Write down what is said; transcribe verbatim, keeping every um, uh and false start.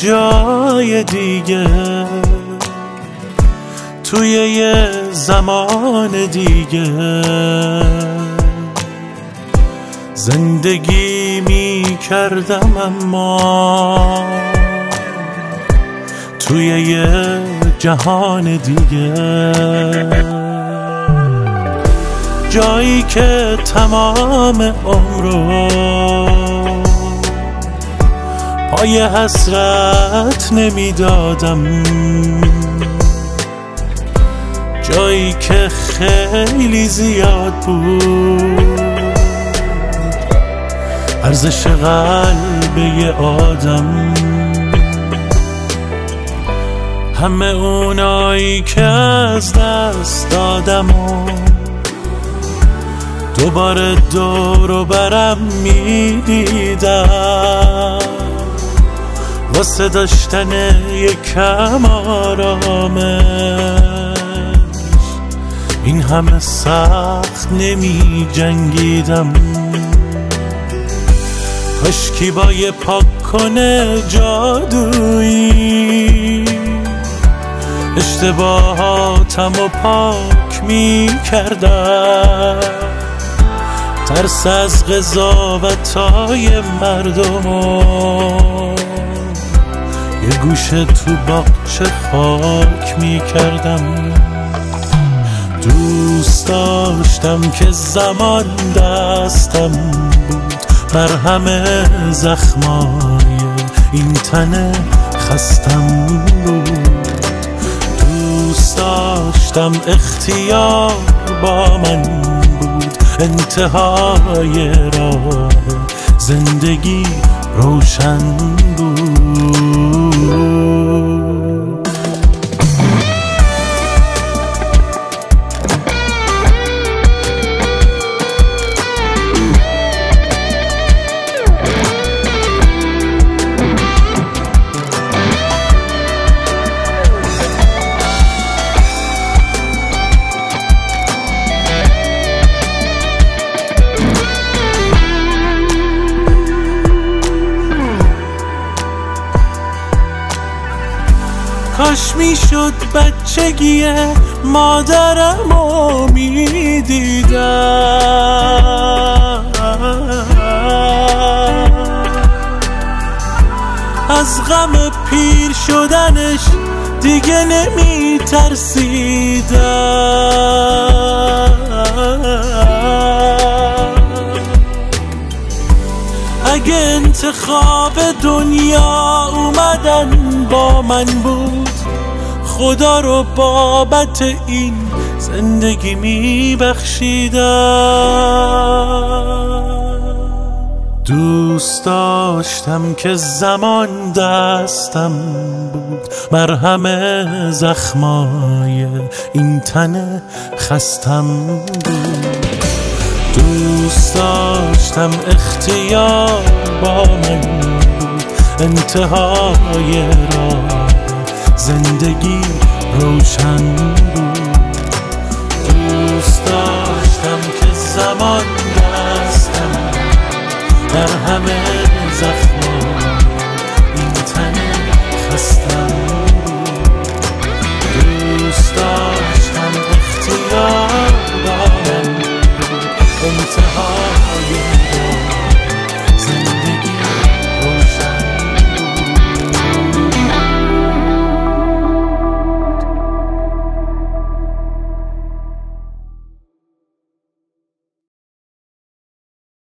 جای دیگه، توی یه زمان دیگه زندگی می کردم، اما توی یه جهان دیگه، جایی که تمام عمرو پای حسرت نمیدادم، جایی که خیلی زیاد بود ارزش قلب یه آدم. همه اونایی که از دست دادم و دوباره دور و برم میدیدم، واسه داشتن یکم آرامش این همه سخت نمی جنگیدم. کاشکی با یه پاک کنه جادویی اشتباهاتم و پاک می کردم، ترس از قضاوتای مردم و یه گوشه تو باغچه خاک می کردم. دوست داشتم که زمان دستم بود بر همه زخمای این تن خستم بود. دوست داشتم اختیار با من بود، انتهای راه زندگی روشن بود. کاش میشد بچگی مادرمو میدیدم، از غم پیر شدنش دیگه نمی ترسیدم. اگه انتخاب دنیا اومدن با من بود، خدا رو بابت این زندگی می بخشیدم. دوست داشتم که زمان دستم بود بر همه زخمای این تن خستم بود. دوست داشتم اختیار با من بود، انتهای راه زندگی روشن بود. دوست داشتم که زمان دستم در همه زخمای این تن خستم بود. دوست داشتم اختیار با من بود، انتهای